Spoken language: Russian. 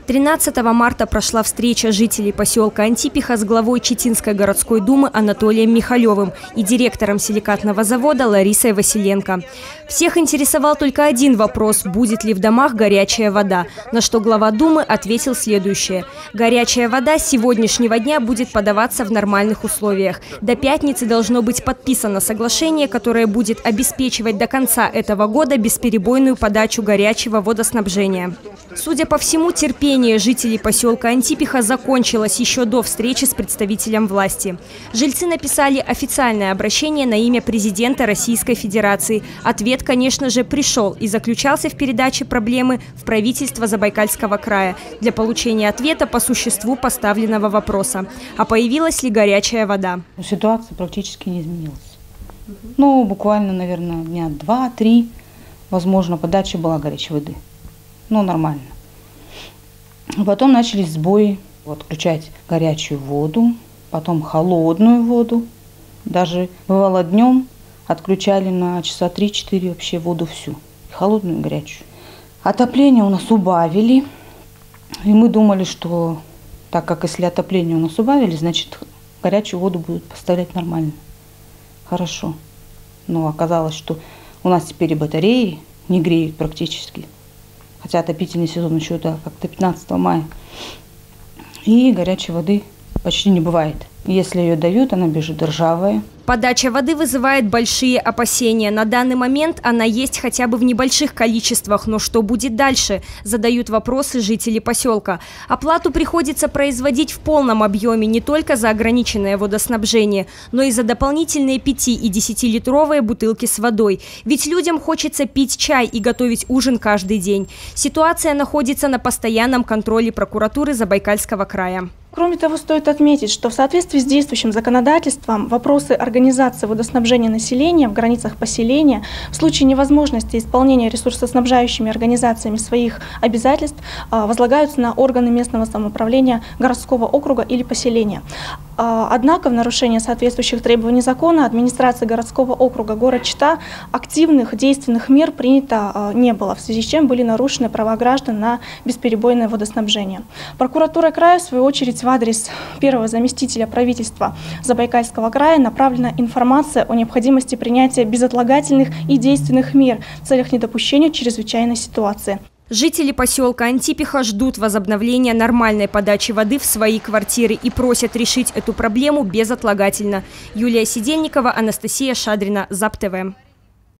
13 марта прошла встреча жителей поселка Антипиха с главой Читинской городской думы Анатолием Михалевым и директором силикатного завода Ларисой Василенко. Всех интересовал только один вопрос – будет ли в домах горячая вода, на что глава думы ответил следующее. Горячая вода с сегодняшнего дня будет подаваться в нормальных условиях. До пятницы должно быть подписано соглашение, которое будет обеспечивать до конца этого года бесперебойную подачу горячего водоснабжения. Судя по всему, терпение жителей поселка Антипиха закончилось еще до встречи с представителем власти. Жильцы написали официальное обращение на имя президента Российской Федерации. Ответ, конечно же, пришел и заключался в передаче проблемы в правительство Забайкальского края для получения ответа по существу поставленного вопроса. А появилась ли горячая вода? Ситуация практически не изменилась. Ну, буквально, наверное, дня 2-3, возможно, подача была горячей воды. Ну, нормально. Потом начались сбои. Отключать горячую воду, потом холодную воду. Даже бывало днем отключали на часа 3-4 вообще воду всю. Холодную и горячую. Отопление у нас убавили. И мы думали, что так как если отопление у нас убавили, значит горячую воду будут поставлять нормально. Хорошо. Но оказалось, что у нас теперь и батареи не греют практически. Хотя отопительный сезон еще как-то 15 мая. И горячей воды почти не бывает. Если ее дают, она бежит ржавая. Подача воды вызывает большие опасения. На данный момент она есть хотя бы в небольших количествах. Но что будет дальше? Задают вопросы жители поселка. Оплату приходится производить в полном объеме не только за ограниченное водоснабжение, но и за дополнительные 5- и 10-литровые бутылки с водой. Ведь людям хочется пить чай и готовить ужин каждый день. Ситуация находится на постоянном контроле прокуратуры Забайкальского края. Кроме того, стоит отметить, что в соответствии с действующим законодательством вопросы организации водоснабжения населения в границах поселения в случае невозможности исполнения ресурсоснабжающими организациями своих обязательств возлагаются на органы местного самоуправления городского округа или поселения. Однако в нарушение соответствующих требований закона администрации городского округа город Чита активных действенных мер принято не было, в связи с чем были нарушены права граждан на бесперебойное водоснабжение. Прокуратура края, в свою очередь, в адрес первого заместителя правительства Забайкальского края направлена информация о необходимости принятия безотлагательных и действенных мер в целях недопущения чрезвычайной ситуации. Жители поселка Антипиха ждут возобновления нормальной подачи воды в свои квартиры и просят решить эту проблему безотлагательно. Юлия Сидельникова, Анастасия Шадрина, ЗАП-ТВ.